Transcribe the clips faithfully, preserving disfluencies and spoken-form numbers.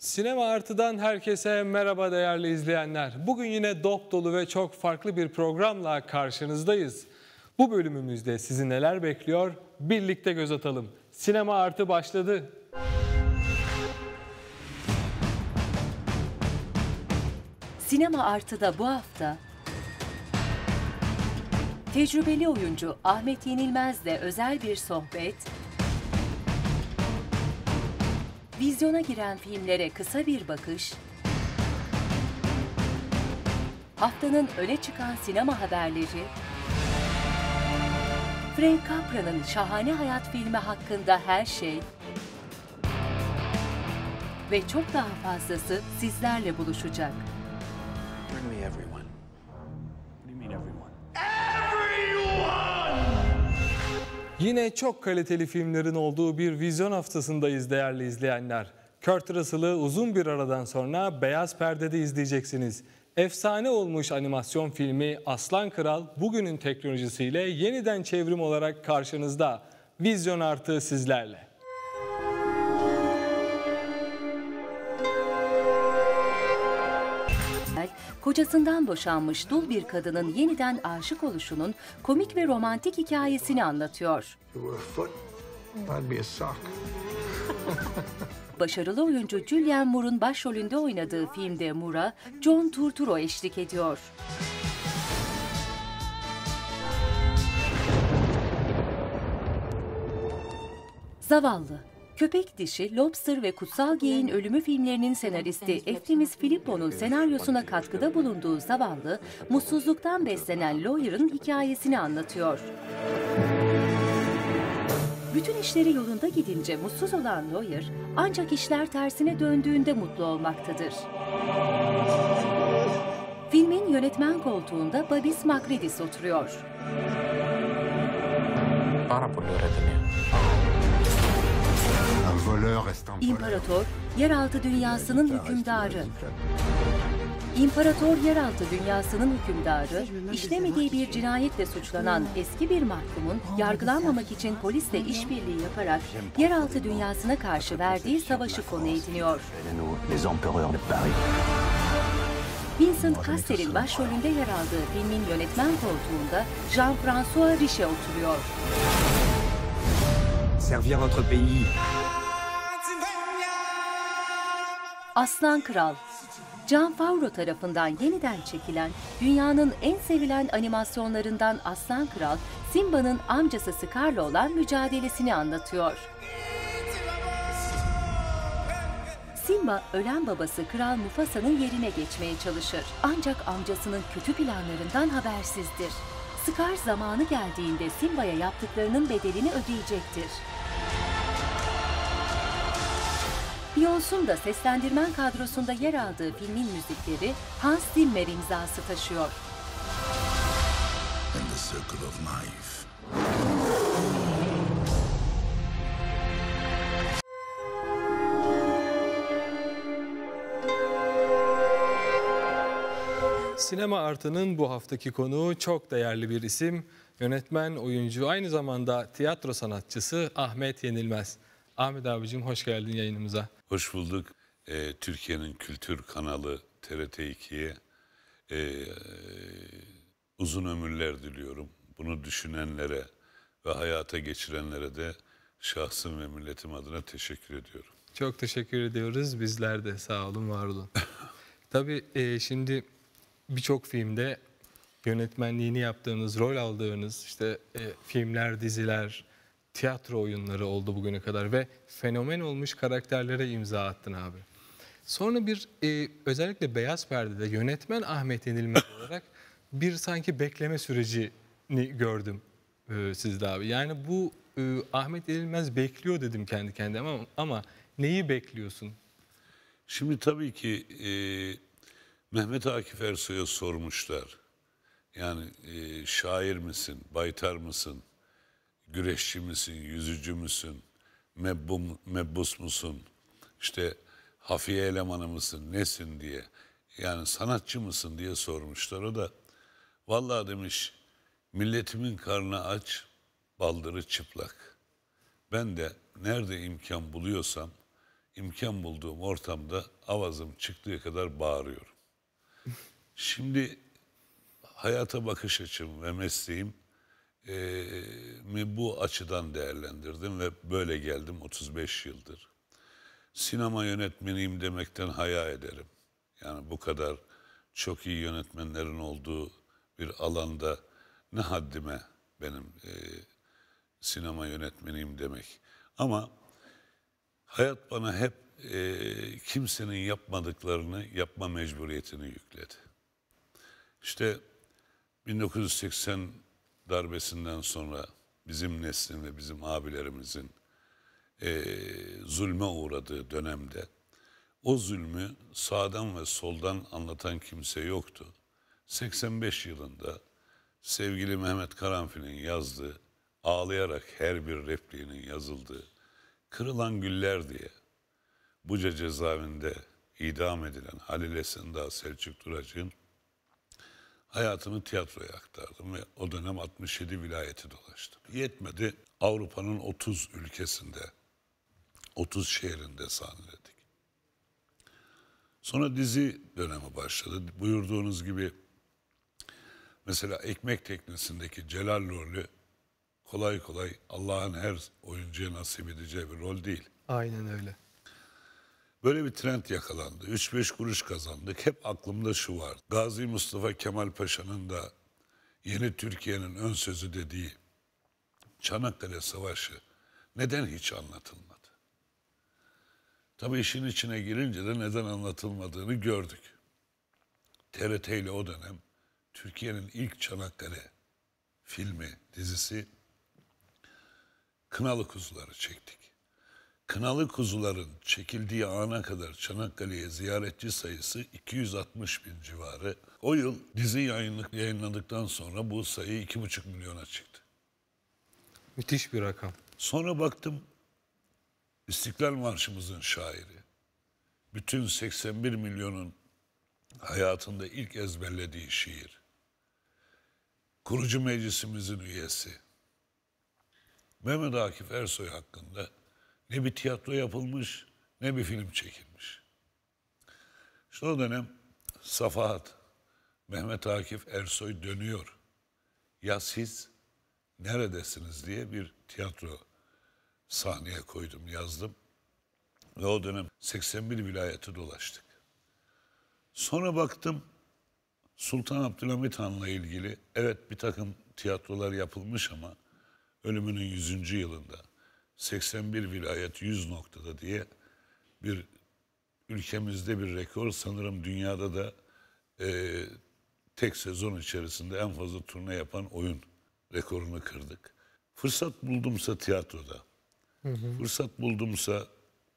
Sinema Artı'dan herkese merhaba değerli izleyenler. Bugün yine dop dolu ve çok farklı bir programla karşınızdayız. Bu bölümümüzde sizi neler bekliyor? Birlikte göz atalım. Sinema Artı başladı. Sinema Artı'da bu hafta tecrübeli oyuncu Ahmet Yenilmez'le özel bir sohbet, vizyona giren filmlere kısa bir bakış, haftanın öne çıkan sinema haberleri, Frank Capra'nın Şahane Hayat filmi hakkında her şey ve çok daha fazlası sizlerle buluşacak. Bring me everyone. What do you mean everyone? Yine çok kaliteli filmlerin olduğu bir vizyon haftasındayız değerli izleyenler. Kurt Russell'ı uzun bir aradan sonra Beyaz Perde'de izleyeceksiniz. Efsane olmuş animasyon filmi Aslan Kral bugünün teknolojisiyle yeniden çevrim olarak karşınızda. Vizyon Artı sizlerle. Kocasından boşanmış dul bir kadının yeniden aşık oluşunun komik ve romantik hikayesini anlatıyor. Başarılı oyuncu Julianne Moore'un başrolünde oynadığı filmde Moore'a John Turturro eşlik ediyor. Zavallı, Köpek Dişi, Lobster ve Kutsal Geyiğin Ölümü filmlerinin senaristi Eftemis Filippo'nun senaryosuna katkıda bulunduğu Zavallı, mutsuzluktan beslenen Lawyer'ın hikayesini anlatıyor. Bütün işleri yolunda gidince mutsuz olan Lawyer, ancak işler tersine döndüğünde mutlu olmaktadır. Filmin yönetmen koltuğunda Babis Makridis oturuyor. İmparator, yeraltı dünyasının hükümdarı. İmparator, yeraltı dünyasının hükümdarı, işlemediği bir cinayetle suçlanan eski bir mahkumun yargılanmamak için polisle işbirliği yaparak yeraltı dünyasına karşı verdiği savaşı konu ediniyor. Vincent Castell'in başrolünde yer aldığı filmin yönetmen koltuğunda Jean-François Richet oturuyor. Servir votre pays. Aslan Kral, Jon Favreau tarafından yeniden çekilen, dünyanın en sevilen animasyonlarından Aslan Kral, Simba'nın amcası Scar'la olan mücadelesini anlatıyor. Simba, ölen babası Kral Mufasa'nın yerine geçmeye çalışır. Ancak amcasının kötü planlarından habersizdir. Scar zamanı geldiğinde Simba'ya yaptıklarının bedelini ödeyecektir. Beyoncé'un da seslendirmen kadrosunda yer aldığı filmin müzikleri Hans Zimmer imzası taşıyor. In the circle of life. Sinema Artı'nın bu haftaki konuğu çok değerli bir isim. Yönetmen, oyuncu, aynı zamanda tiyatro sanatçısı Ahmet Yenilmez. Ahmet abicim hoş geldin yayınımıza. Hoş bulduk. Ee, Türkiye'nin kültür kanalı T R T iki'ye e, uzun ömürler diliyorum. Bunu düşünenlere ve hayata geçirenlere de şahsım ve milletim adına teşekkür ediyorum. Çok teşekkür ediyoruz. Bizler de sağ olun, var olun. Tabii e, şimdi birçok filmde yönetmenliğini yaptığınız, rol aldığınız işte e, filmler, diziler, tiyatro oyunları oldu bugüne kadar ve fenomen olmuş karakterlere imza attın abi. Sonra bir e, özellikle Beyaz Perde'de yönetmen Ahmet Yenilmez olarak bir sanki bekleme sürecini gördüm e, sizde abi. Yani bu e, Ahmet Yenilmez bekliyor dedim kendi kendime ama, ama neyi bekliyorsun? Şimdi tabii ki e, Mehmet Akif Ersoy'a sormuşlar. Yani e, şair misin, baytar mısın? Güreşçi misin, yüzücü müsün, mebbum, mebbus musun, işte hafiye elemanı mısın, nesin diye. Yani sanatçı mısın diye sormuşlar. O da vallahi demiş, milletimin karnı aç, baldırı çıplak. Ben de nerede imkan buluyorsam imkan bulduğum ortamda avazım çıktığı kadar bağırıyorum. Şimdi hayata bakış açım ve mesleğim e, mi bu açıdan değerlendirdim ve böyle geldim otuz beş yıldır. Sinema yönetmeniyim demekten haya ederim. Yani bu kadar çok iyi yönetmenlerin olduğu bir alanda ne haddime benim e, sinema yönetmeniyim demek. Ama hayat bana hep e, kimsenin yapmadıklarını yapma mecburiyetini yükledi. İşte bin dokuz yüz seksen darbesinden sonra bizim neslin ve bizim abilerimizin e, zulme uğradığı dönemde o zulmü sağdan ve soldan anlatan kimse yoktu. seksen beş yılında sevgili Mehmet Karanfil'in yazdığı, ağlayarak her bir repliğinin yazıldığı Kırılan Güller diye Buca cezaevinde idam edilen Halil Esendağ Selçuk Duracık'ın hayatını tiyatroya aktardım ve o dönem altmış yedi vilayeti dolaştım. Yetmedi, Avrupa'nın otuz ülkesinde, otuz şehrinde sahneledik. Sonra dizi dönemi başladı. Buyurduğunuz gibi mesela Ekmek Teknesi'ndeki Celal rolü kolay kolay Allah'ın her oyuncuya nasip edeceği bir rol değil. Aynen öyle. Böyle bir trend yakalandı. Üç beş kuruş kazandık. Hep aklımda şu var. Gazi Mustafa Kemal Paşa'nın da yeni Türkiye'nin ön sözü dediği Çanakkale Savaşı neden hiç anlatılmadı? Tabii işin içine girince de neden anlatılmadığını gördük. T R T ile o dönem Türkiye'nin ilk Çanakkale filmi, dizisi Kınalı Kuzuları çektik. Kınalı Kuzuların çekildiği ana kadar Çanakkale'ye ziyaretçi sayısı iki yüz altmış bin civarı. O yıl dizi yayınladıktan sonra bu sayı iki buçuk milyona çıktı. Müthiş bir rakam. Sonra baktım İstiklal Marşımızın şairi. Bütün seksen bir milyonun hayatında ilk ezberlediği şiir. Kurucu meclisimizin üyesi. Mehmet Akif Ersoy hakkında ne bir tiyatro yapılmış, ne bir film çekilmiş. İşte o dönem Safahat, Mehmet Akif Ersoy dönüyor. Ya siz neredesiniz diye bir tiyatro sahneye koydum, yazdım. Ve o dönem seksen bir vilayeti dolaştık. Sonra baktım Sultan Abdülhamit Han'la ilgili evet bir takım tiyatrolar yapılmış ama ölümünün yüzüncü yılında seksen bir vilayet yüz noktada diye bir ülkemizde bir rekor, sanırım dünyada da e, tek sezon içerisinde en fazla turne yapan oyun rekorunu kırdık. Fırsat buldumsa tiyatroda, hı hı. fırsat buldumsa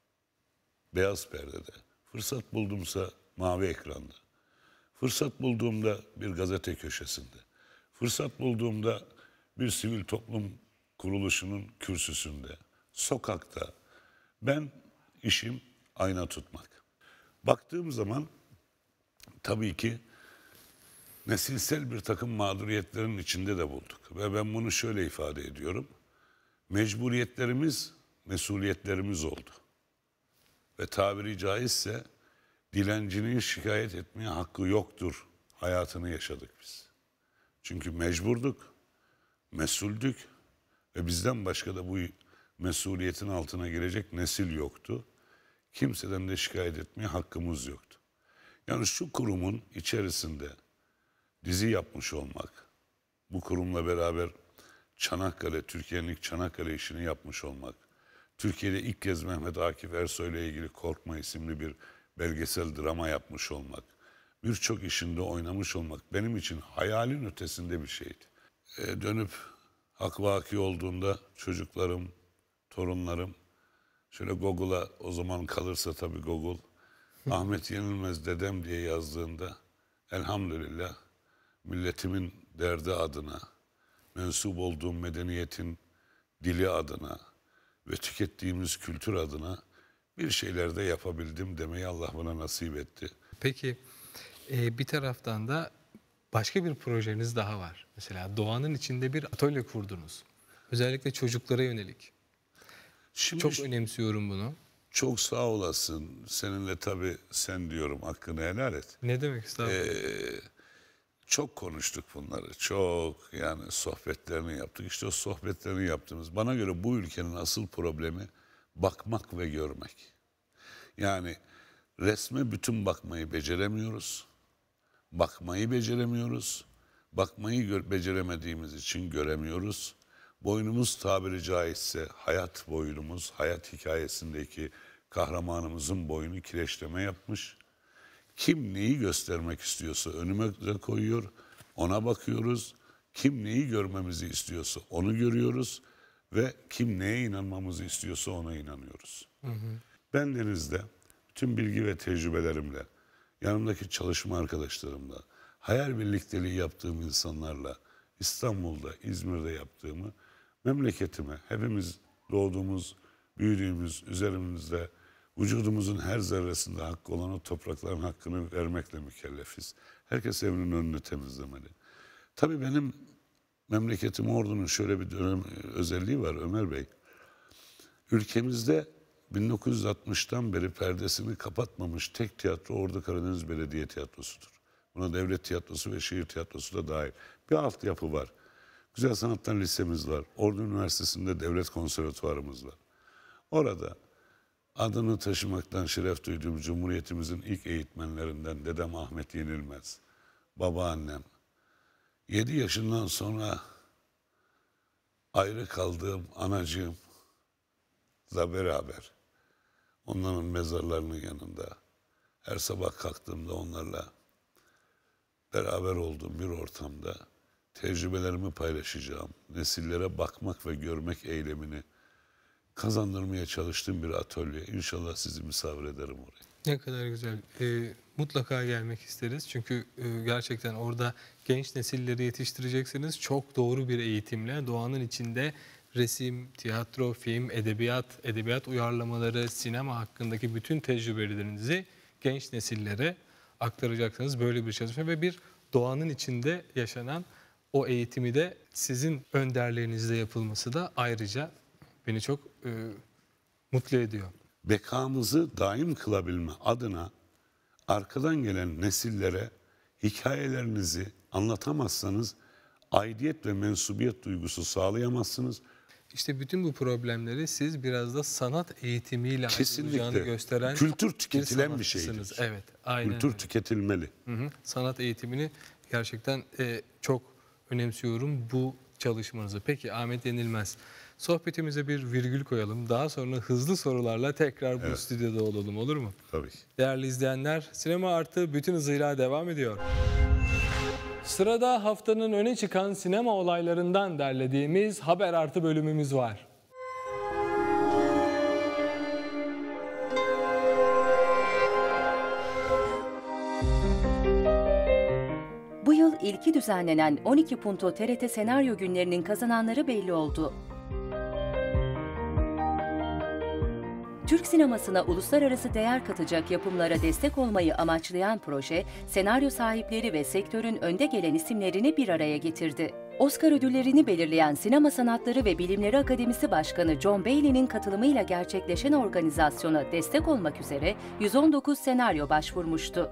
beyaz perdede, fırsat buldumsa mavi ekranda, fırsat bulduğumda bir gazete köşesinde, fırsat bulduğumda bir sivil toplum kuruluşunun kürsüsünde, sokakta, ben işim ayna tutmak. Baktığım zaman tabii ki nesilsel bir takım mağduriyetlerin içinde de bulduk. Ve ben bunu şöyle ifade ediyorum. Mecburiyetlerimiz, mesuliyetlerimiz oldu. Ve tabiri caizse dilencinin şikayet etmeye hakkı yoktur hayatını yaşadık biz. Çünkü mecburduk, mesuldük ve bizden başka da bu mesuliyetin altına girecek nesil yoktu. Kimseden de şikayet etmeye hakkımız yoktu. Yani şu kurumun içerisinde dizi yapmış olmak, bu kurumla beraber Çanakkale, Türkiye'nin ilk Çanakkale işini yapmış olmak, Türkiye'de ilk kez Mehmet Akif Ersoy ile ilgili Korkma isimli bir belgesel drama yapmış olmak, birçok işinde oynamış olmak benim için hayalin ötesinde bir şeydi. E, dönüp hak vaki olduğunda çocuklarım, torunlarım, şöyle Google'a, o zaman kalırsa tabii Google, Ahmet Yenilmez dedem diye yazdığında elhamdülillah milletimin derdi adına, mensup olduğum medeniyetin dili adına ve tükettiğimiz kültür adına bir şeyler de yapabildim demeyi Allah bana nasip etti. Peki e, bir taraftan da başka bir projeniz daha var. Mesela doğanın içinde bir atölye kurdunuz. Özellikle çocuklara yönelik. Şimdi Çok önemsiyorum bunu. Çok sağ olasın. Seninle tabii sen diyorum, hakkını helal et. Ne demek estağfurullah. Ee, çok konuştuk bunları. Çok, yani sohbetlerini yaptık. İşte o sohbetlerini yaptığımız. Bana göre bu ülkenin asıl problemi bakmak ve görmek. Yani resme bütün bakmayı beceremiyoruz. Bakmayı beceremiyoruz. Bakmayı gö- beceremediğimiz için göremiyoruz. Boynumuz tabiri caizse hayat boynumuz, hayat hikayesindeki kahramanımızın boynu kireçleme yapmış. Kim neyi göstermek istiyorsa önüme koyuyor, ona bakıyoruz. Kim neyi görmemizi istiyorsa onu görüyoruz ve kim neye inanmamızı istiyorsa ona inanıyoruz. Hı hı. Ben denizde bütün bilgi ve tecrübelerimle, yanımdaki çalışma arkadaşlarımla, hayal birlikteliği yaptığım insanlarla, İstanbul'da, İzmir'de yaptığımı memleketime, hepimiz doğduğumuz, büyüdüğümüz, üzerimizde vücudumuzun her zerresinde hakkı olan o toprakların hakkını vermekle mükellefiz. Herkes evinin önünü temizlemeli. Tabii benim memleketim Ordu'nun şöyle bir dönem özelliği var Ömer Bey. Ülkemizde bin dokuz yüz altmıştan beri perdesini kapatmamış tek tiyatro Ordu Karadeniz Belediye Tiyatrosu'dur. Buna devlet tiyatrosu ve şehir tiyatrosu da dahil. Bir altyapı var. Güzel Sanatlar Lisemiz var. Ordu Üniversitesi'nde devlet konservatuvarımız var. Orada adını taşımaktan şeref duyduğum Cumhuriyetimizin ilk eğitmenlerinden dedem Ahmet Yenilmez, babaannem, yedi yaşından sonra ayrı kaldığım anacığımla beraber onların mezarlarının yanında her sabah kalktığımda onlarla beraber olduğum bir ortamda tecrübelerimi paylaşacağım, nesillere bakmak ve görmek eylemini kazandırmaya çalıştığım bir atölye. İnşallah sizi misafir ederim oraya. Ne kadar güzel. Ee, mutlaka gelmek isteriz. Çünkü e, gerçekten orada genç nesilleri yetiştireceksiniz. Çok doğru bir eğitimle doğanın içinde resim, tiyatro, film, edebiyat, edebiyat uyarlamaları, sinema hakkındaki bütün tecrübelerinizi genç nesillere aktaracaksınız. Böyle bir çalışma ve bir doğanın içinde yaşanan o eğitimi de sizin önderliğinizde yapılması da ayrıca beni çok e, mutlu ediyor. Bekamızı daim kılabilme adına arkadan gelen nesillere hikayelerinizi anlatamazsanız aidiyet ve mensubiyet duygusu sağlayamazsınız. İşte bütün bu problemleri siz biraz da sanat eğitimiyle Kesinlikle. ayrılacağını gösteren Kültür tüketilen bir, bir sanatçısınız. şeydir. Evet, aynen Kültür öyle. tüketilmeli. Hı hı. Sanat eğitimini gerçekten e, çok önemsiyorum bu çalışmanızı. Peki Ahmet Yenilmez, sohbetimize bir virgül koyalım. Daha sonra hızlı sorularla tekrar bu Evet. stüdyoda olalım, olur mu? Tabii ki. Değerli izleyenler, Sinema Artı bütün hızıyla devam ediyor. Sırada haftanın öne çıkan sinema olaylarından derlediğimiz Haber Artı bölümümüz var. Bu yıl ilki düzenlenen on iki Punto T R T Senaryo Günlerinin kazananları belli oldu. Türk sinemasına uluslararası değer katacak yapımlara destek olmayı amaçlayan proje, senaryo sahipleri ve sektörün önde gelen isimlerini bir araya getirdi. Oscar ödüllerini belirleyen Sinema Sanatları ve Bilimleri Akademisi Başkanı John Bailey'nin katılımıyla gerçekleşen organizasyona destek olmak üzere yüz on dokuz senaryo başvurmuştu.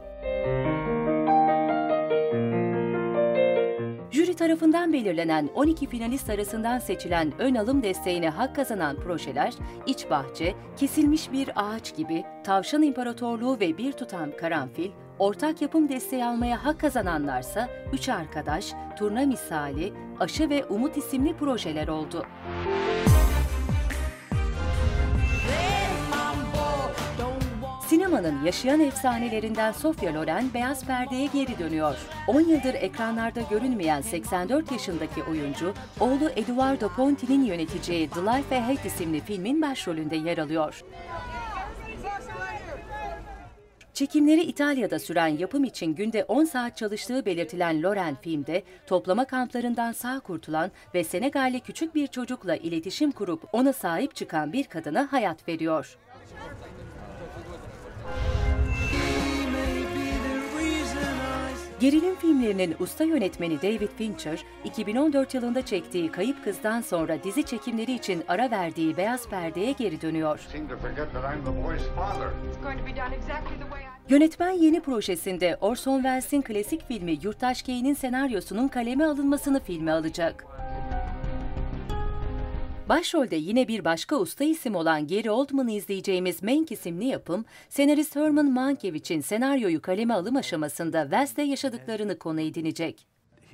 Jüri tarafından belirlenen on iki finalist arasından seçilen ön alım desteğine hak kazanan projeler, İç Bahçe, Kesilmiş Bir Ağaç Gibi, Tavşan İmparatorluğu ve Bir Tutam Karanfil, ortak yapım desteği almaya hak kazananlarsa Üç Arkadaş, Turna Misali, Aşı ve Umut isimli projeler oldu. Sinemanın yaşayan efsanelerinden Sofia Loren beyaz perdeye geri dönüyor. on yıldır ekranlarda görünmeyen seksen dört yaşındaki oyuncu, oğlu Eduardo Ponti'nin yöneteceği The Life Ahead isimli filmin başrolünde yer alıyor. Çekimleri İtalya'da süren yapım için günde on saat çalıştığı belirtilen Loren filmde toplama kamplarından sağ kurtulan ve Senegalli küçük bir çocukla iletişim kurup ona sahip çıkan bir kadına hayat veriyor. Gerilim filmlerinin usta yönetmeni David Fincher, iki bin on dört yılında çektiği Kayıp Kız'dan sonra dizi çekimleri için ara verdiği Beyaz Perde'ye geri dönüyor. Yönetmen yeni projesinde Orson Welles'in klasik filmi Yurttaş K'nin senaryosunun kaleme alınmasını filme alacak. Başrolde yine bir başka usta isim olan Gary Oldman'ı izleyeceğimiz Mank isimli yapım, senarist Herman Mankiewicz'in senaryoyu kaleme alım aşamasında Welles'le yaşadıklarını konu edinecek.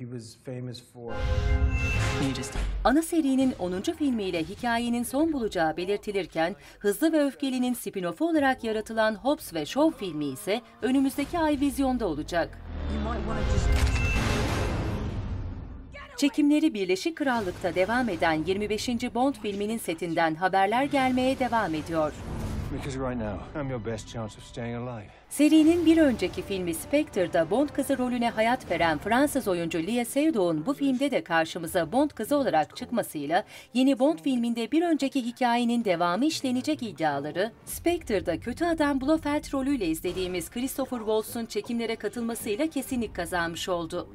Ana serinin onuncu filmiyle hikayenin son bulacağı belirtilirken, Hızlı ve Öfkeli'nin spin-off'u olarak yaratılan Hobbs ve Shaw filmi ise önümüzdeki ay vizyonda olacak. Çekimleri Birleşik Krallık'ta devam eden yirmi beşinci Bond filminin setinden haberler gelmeye devam ediyor. Serinin bir önceki filmi Spectre'da Bond kızı rolüne hayat veren Fransız oyuncu Léa Seydoux bu filmde de karşımıza Bond kızı olarak çıkmasıyla yeni Bond filminde bir önceki hikayenin devamı işlenecek iddiaları, Spectre'da kötü adam Blofeld rolüyle izlediğimiz Christopher Waltz'un çekimlere katılmasıyla kesinlik kazanmış oldu.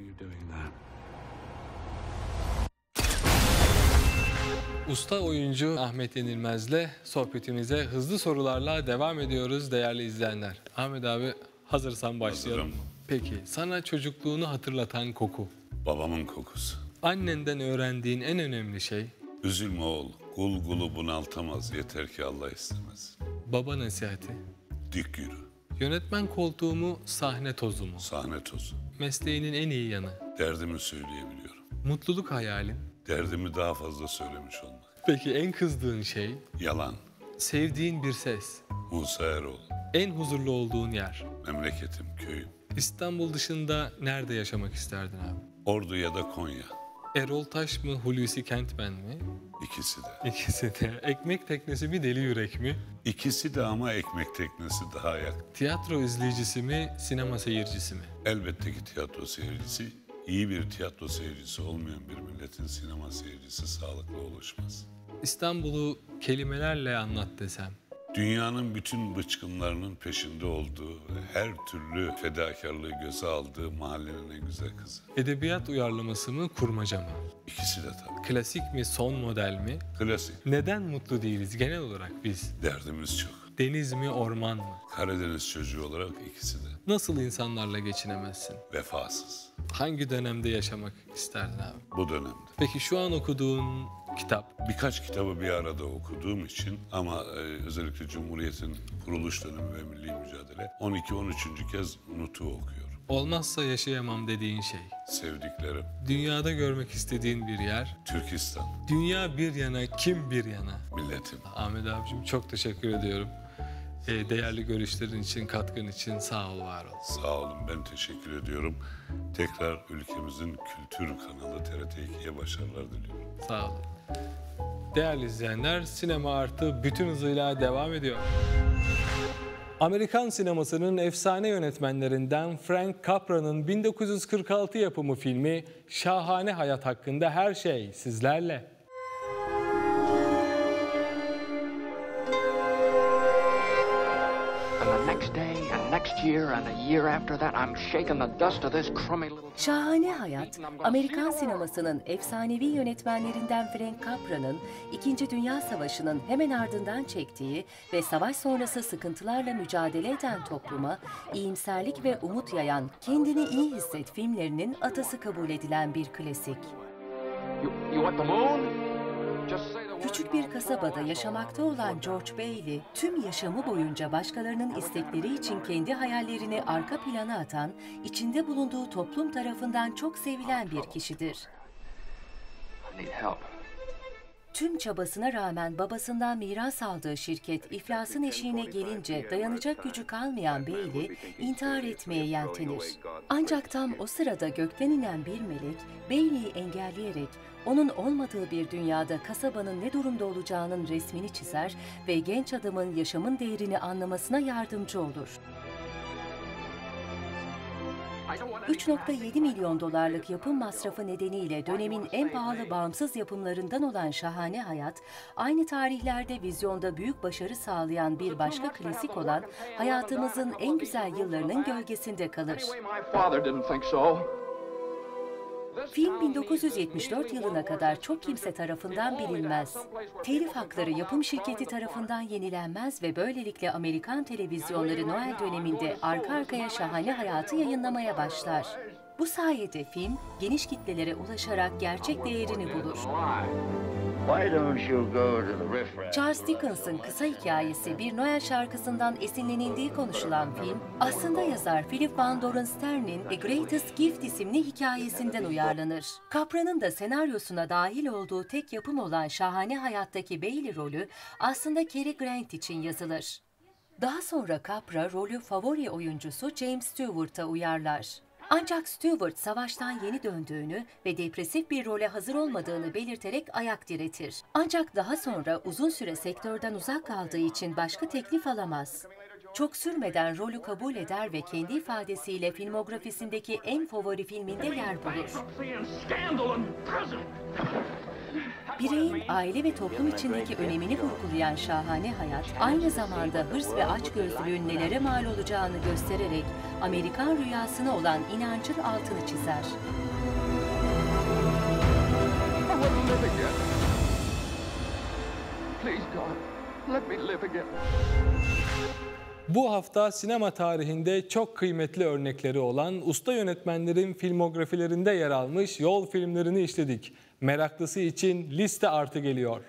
Usta oyuncu Ahmet Yenilmez'le sohbetimize hızlı sorularla devam ediyoruz değerli izleyenler. Ahmet abi hazırsan başlayalım. Hazırım. Peki sana çocukluğunu hatırlatan koku? Babamın kokusu. Annenden öğrendiğin en önemli şey? Üzülme oğul, kul kulu bunaltamaz, yeter ki Allah istemez. Baba nasihati? Dik yürü, Yönetmen koltuğu mu, sahne tozu mu? sahne tozu. Mesleğinin en iyi yanı? Derdimi söyleyebiliyorum. Mutluluk hayalin? Derdimi daha fazla söylemiş olmak. Peki en kızdığın şey? Yalan, Sevdiğin bir ses? Musa Eroğlu. En huzurlu olduğun yer? Memleketim, köyüm. İstanbul dışında nerede yaşamak isterdin abi? Ordu ya da Konya. Erol Taş mı, Hulusi Kentmen mi? İkisi de. İkisi de. Ekmek teknesi mi, deli yürek mi? İkisi de ama ekmek teknesi daha yakın. Tiyatro izleyicisi mi, sinema seyircisi mi? Elbette ki tiyatro seyircisi, iyi bir tiyatro seyircisi olmayan bir milletin sinema seyircisi sağlıklı oluşmaz. İstanbul'u kelimelerle anlat desem. Dünyanın bütün bıçkınlarının peşinde olduğu, her türlü fedakarlığı göze aldığı mahallenin en güzel kızı. Edebiyat uyarlaması mı, kurmaca mı? İkisi de tabii. Klasik mi, son model mi? Klasik. Neden mutlu değiliz genel olarak biz? Derdimiz çok. Deniz mi, orman mı? Karadeniz çocuğu olarak ikisi de. Nasıl insanlarla geçinemezsin? Vefasız. Hangi dönemde yaşamak isterdin abi? Bu dönemde. Peki şu an okuduğun kitap? Birkaç kitabı bir arada okuduğum için ama e, özellikle Cumhuriyet'in kuruluş dönemi ve milli mücadele on iki on üçüncü kez Nutuk'u okuyorum. Olmazsa yaşayamam dediğin şey? Sevdiklerim. Dünyada görmek istediğin bir yer? Türkistan. Dünya bir yana, kim bir yana? Milletim. Ahmet abicim çok teşekkür ediyorum. Ee, değerli görüşlerin için, katkın için sağ ol, var ol. Sağ olun, ben teşekkür ediyorum. Tekrar ülkemizin kültür kanalı T R T ikiye başarılar diliyorum. Sağ olun. Değerli izleyenler, Sinema Artı bütün hızıyla devam ediyor. Amerikan sinemasının efsane yönetmenlerinden Frank Capra'nın bin dokuz yüz kırk altı yapımı filmi Şahane Hayat hakkında her şey sizlerle. Şahane Hayat, Amerikan sinemasının efsanevi yönetmenlerinden Frank Capra'nın İkinci Dünya Savaşı'nın hemen ardından çektiği ve savaş sonrası sıkıntılarla mücadele eden topluma iyimserlik ve umut yayan Kendini İyi Hisset filmlerinin atası kabul edilen bir klasik. Küçük bir kasabada yaşamakta olan George Bailey, tüm yaşamı boyunca başkalarının istekleri için kendi hayallerini arka plana atan, içinde bulunduğu toplum tarafından çok sevilen bir kişidir. Tüm çabasına rağmen babasından miras aldığı şirket iflasın eşiğine gelince dayanacak gücü kalmayan Bailey intihar etmeye yeltenir. Ancak tam o sırada gökten inen bir melek Bailey'i engelleyerek onun olmadığı bir dünyada kasabanın ne durumda olacağının resmini çizer ve genç adamın yaşamın değerini anlamasına yardımcı olur. üç nokta yedi milyon dolarlık yapım masrafı nedeniyle dönemin en pahalı bağımsız yapımlarından olan Şahane Hayat, aynı tarihlerde vizyonda büyük başarı sağlayan bir başka klasik olan Hayatımızın En Güzel Yıllarının gölgesinde kalır. Film bin dokuz yüz yetmiş dört yılına kadar çok kimse tarafından bilinmez. Telif hakları yapım şirketi tarafından yenilenmez ve böylelikle Amerikan televizyonları Noel döneminde arka arkaya Şahane Hayatı yayınlamaya başlar. Bu sayede film geniş kitlelere ulaşarak gerçek değerini bulur. Charles Dickens'ın kısa hikayesi bir Noel şarkısından esinlenildiği konuşulan film, aslında yazar Philip Van Doren Stern'in A Greatest Gift isimli hikayesinden uyarlanır. Capra'nın da senaryosuna dahil olduğu tek yapım olan Şahane Hayat'taki Bailey rolü aslında Cary Grant için yazılır. Daha sonra Capra rolü favori oyuncusu James Stewart'a uyarlar. Ancak Stewart savaştan yeni döndüğünü ve depresif bir role hazır olmadığını belirterek ayak diretir. Ancak daha sonra uzun süre sektörden uzak kaldığı için başka teklif alamaz. Çok sürmeden rolü kabul eder ve kendi ifadesiyle filmografisindeki en favori filminde yer bulur. Bireyin aile ve toplum içindeki önemini vurgulayan Şahane Hayat, aynı zamanda hırs ve açgözlülüğün nelere mal olacağını göstererek Amerikan rüyasına olan inancın altını çizer. Bu hafta sinema tarihinde çok kıymetli örnekleri olan usta yönetmenlerin filmografilerinde yer almış yol filmlerini işledik. Meraklısı için liste artı geliyor.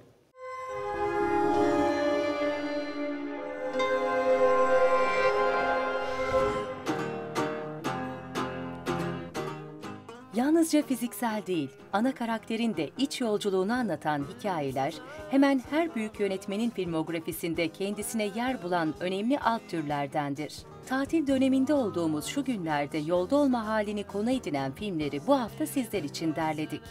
Yalnızca fiziksel değil, ana karakterin de iç yolculuğunu anlatan hikayeler, hemen her büyük yönetmenin filmografisinde kendisine yer bulan önemli alt türlerdendir. Tatil döneminde olduğumuz şu günlerde yolda olma halini konu edinen filmleri bu hafta sizler için derledik.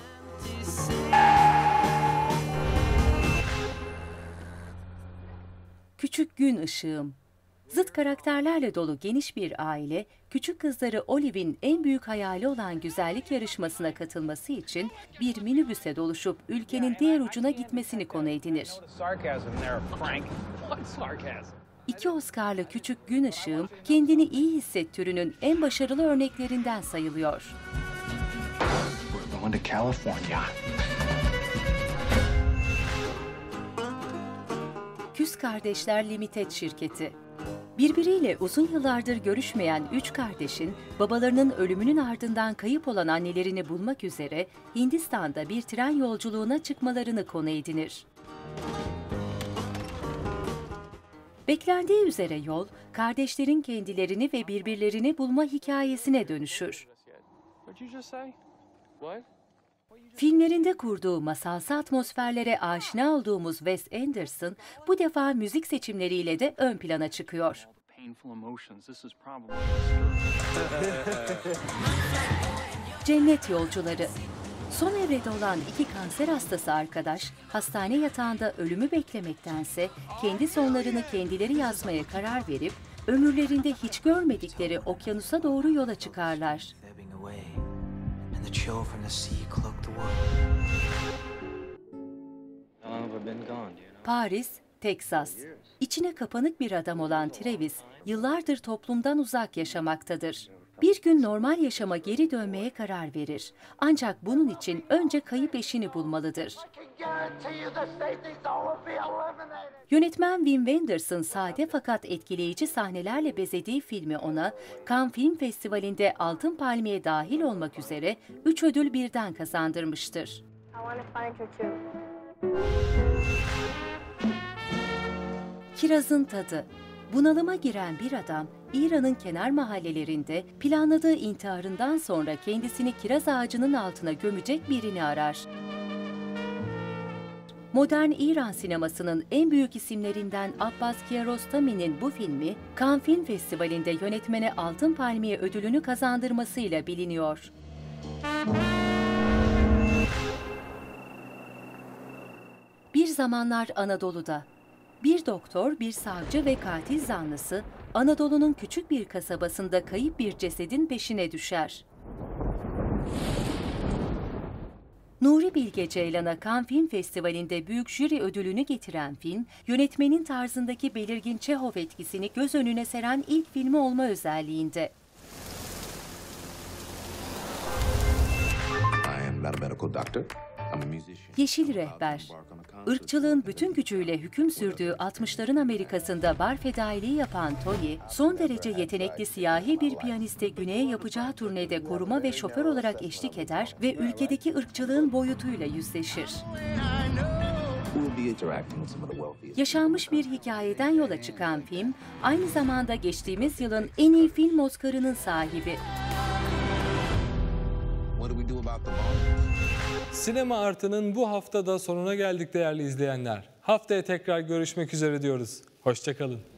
Küçük Gün Işığım. Zıt karakterlerle dolu geniş bir aile, küçük kızları Olive'in en büyük hayali olan güzellik yarışmasına katılması için bir minibüse doluşup ülkenin diğer ucuna gitmesini konu edinir. İki Oscar'lı Küçük Gün Işığım, kendini iyi hisset türünün en başarılı örneklerinden sayılıyor. Küs Kardeşler Limited şirketi. Birbiriyle uzun yıllardır görüşmeyen üç kardeşin, babalarının ölümünün ardından kayıp olan annelerini bulmak üzere Hindistan'da bir tren yolculuğuna çıkmalarını konu edinir. Beklendiği üzere yol, kardeşlerin kendilerini ve birbirlerini bulma hikayesine dönüşür. Filmlerinde kurduğu masalsı atmosferlere aşina olduğumuz Wes Anderson, bu defa müzik seçimleriyle de ön plana çıkıyor. Cennet Yolcuları. Son evrede olan iki kanser hastası arkadaş, hastane yatağında ölümü beklemektense kendi sonlarını kendileri yazmaya karar verip, ömürlerinde hiç görmedikleri okyanusa doğru yola çıkarlar. The chill from the sea cloaked the world. How long have I been gone, do you know? Paris, Teksas. İçine kapanık bir adam olan Travis, yıllardır toplumdan uzak yaşamaktadır. Bir gün normal yaşama geri dönmeye karar verir. Ancak bunun için önce kayıp eşini bulmalıdır. Yönetmen Wim Wenders'ın sade fakat etkileyici sahnelerle bezediği filmi ona, Cannes Film Festivali'nde Altın Palmiye dahil olmak üzere üç ödül birden kazandırmıştır. Kirazın Tadı. Bunalıma giren bir adam, İran'ın kenar mahallelerinde planladığı intiharından sonra kendisini kiraz ağacının altına gömecek birini arar. Modern İran sinemasının en büyük isimlerinden Abbas Kiarostami'nin bu filmi, Cannes Film Festivali'nde yönetmene Altın Palmiye ödülünü kazandırmasıyla biliniyor. Bir Zamanlar Anadolu'da. Bir doktor, bir savcı ve katil zanlısı Anadolu'nun küçük bir kasabasında kayıp bir cesedin peşine düşer. Nuri Bilge Ceylan'a Cannes Film Festivali'nde büyük jüri ödülünü getiren film, yönetmenin tarzındaki belirgin Çehov etkisini göz önüne seren ilk filmi olma özelliğinde. Yeşil Rehber, ırkçılığın bütün gücüyle hüküm sürdüğü altmışların Amerika'sında bar fedailiği yapan Tony, son derece yetenekli siyahi bir piyaniste güneye yapacağı turnede koruma ve şoför olarak eşlik eder ve ülkedeki ırkçılığın boyutuyla yüzleşir. Yaşanmış bir hikayeden yola çıkan film, aynı zamanda geçtiğimiz yılın en iyi film Oscar'ının sahibi. Sinema Artı'nın bu haftada sonuna geldik değerli izleyenler. Haftaya tekrar görüşmek üzere diyoruz. Hoşça kalın.